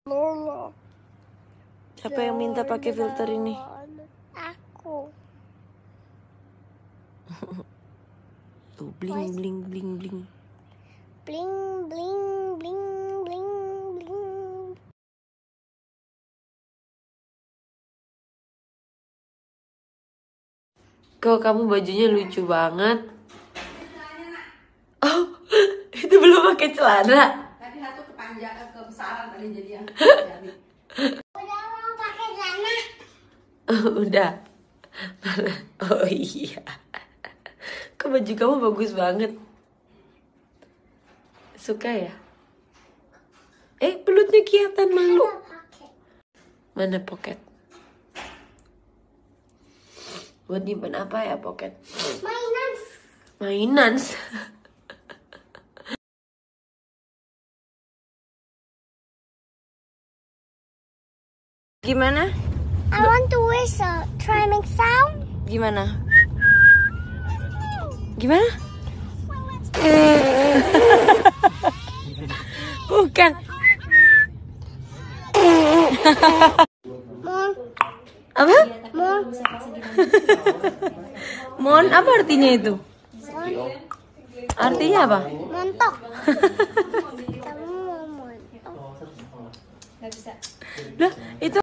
Siapa yang minta pakai filter ini? Aku. Tuh, bling bling bling bling. Bling bling bling bling bling. Kok kamu bajunya lucu banget. Oh, itu belum pakai celana. Tadi satu kebesaran tadi jadi yang Udah mau pakai celana? Udah. Oh iya. Kok baju kamu bagus banget. Suka ya? Pelutnya kelihatan malu. Mana pocket? Buat nyimpen apa ya pocket? Mainan. Mainan. Gimana? I want to whistle. Try make sound. Gimana? Gimana? Bukan. Mon. Apa? Mon. Mon, apa artinya itu? Artinya apa? Montok. Kamu mau montok? Lah, itu